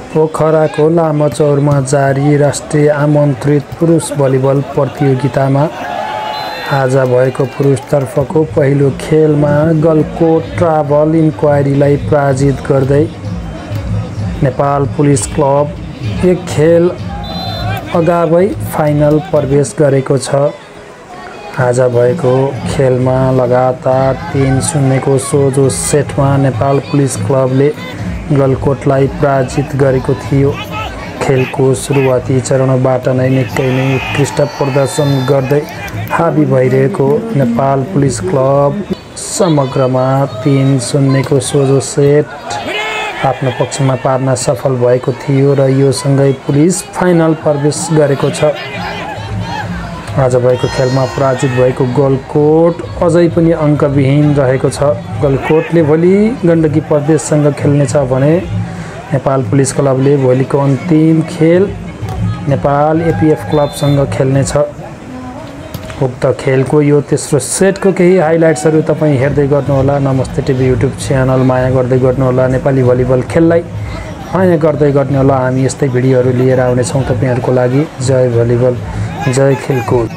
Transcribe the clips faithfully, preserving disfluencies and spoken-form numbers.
पोखराको लामाचौरमा जारी राष्ट्रिय आमन्त्रित पुरुष भलिबल प्रतियोगितामा आज भएको पुरुषतर्फको पहिलो खेलमा गलकोट ट्राभल इन्क्वायरीलाई पराजित गर्दै नेपाल पुलिस क्लब एक खेल अगावै फाइनल प्रवेश गरेको छ। आज भएको खेलमा लगातार तीन शून्यको सोझो सेटमा नेपाल पुलिस क्लबले गलकोटलाई पराजित गरेको थियो। खेलको सुरुवाती चरणबाट नै निकै नै उत्कृष्ट प्रदर्शन गर्दै हाबी भइरहेको नेपाल पुलिस क्लब समग्रमा तीन शून्यको सोझो सेट आफ्नो पक्षमा पार्न सफल भएको थियो र यो सँगै पुलिस फाइनल प्रवेश गरेको छ। आज भएको खेलमा पराजित भएको गलकोट अझै पनि अङ्कविहीन रहेको छ। गलकोटले भोलि गण्डकी प्रदेशसँग खेल्नेछ भने नेपाल पुलिस क्लबले भोलिको अन्तिम खेल नेपाल एपीएफ क्लबसँग खेल्नेछ। उक्त खेलको यो तेस्रो सेटको केही हाइलाइट्सहरू तपाईँ हेर्दै गर्नुहोला। नमस्ते टिभी युट्युब च्यानल माया गर्दै गर्नुहोला। नेपाली भलिबल खेललाई माया गर्दै गर्नुहोला। हामी यस्तै भिडियोहरू लिएर आउनेछौँ तपाईँहरूको लागि। जय भलिबल, जय खेलकुद।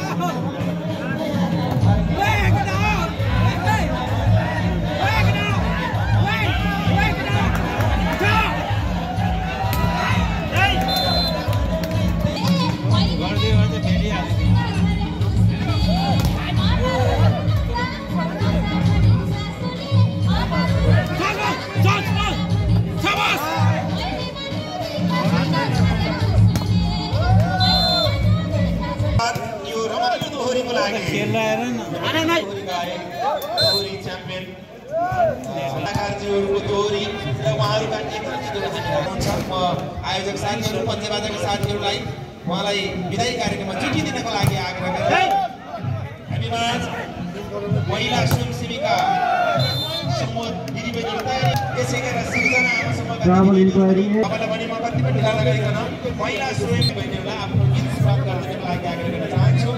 आयोजक साथीहरू पञ्चबाजाका साथीहरूलाई उहाँलाई विदाई कार्यक्रममा चिठी दिनको लागि आग्रह गरे। हामीमाझ महिला स्वयंसेविका समूह दिदीबहिनीहरू तयारी त्यसै गरेर सबैजना आमा समूहका तपाईँलाई भने म कति पनि ढिला नगरिकन महिला स्वयंसेविकाहरूलाई आफ्नो गीत सुरुवात गर्नको लागि आग्रह गर्न चाहन्छु।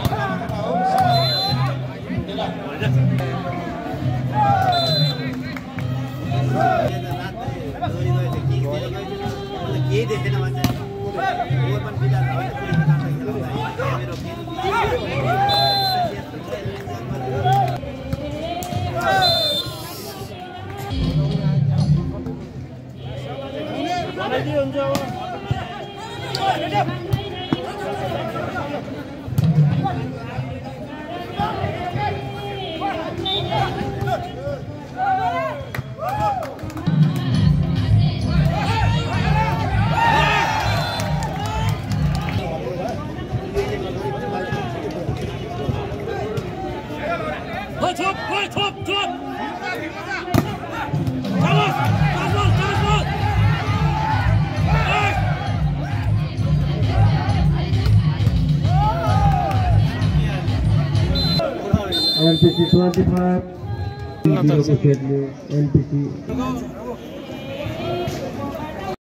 ये देखे ना बच्चा वो अपन पिता N P C twenty-five, N P C